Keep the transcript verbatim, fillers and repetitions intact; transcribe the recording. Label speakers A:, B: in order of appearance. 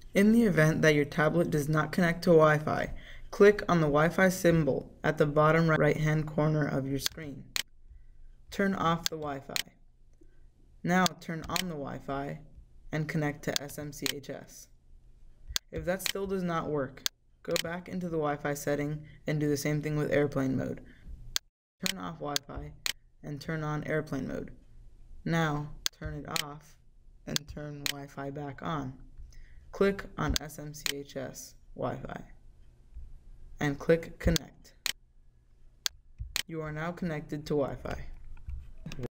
A: In the event that your tablet does not connect to Wi-Fi, click on the Wi-Fi symbol at the bottom right-hand corner of your screen. Turn off the Wi-Fi. Now turn on the Wi-Fi and connect to S M C H S. If that still does not work, go back into the Wi-Fi setting and do the same thing with airplane mode. Turn off Wi-Fi and turn on airplane mode. Now turn it off and turn Wi-Fi back on. Click on S M C H S Wi-Fi and click Connect. You are now connected to Wi-Fi.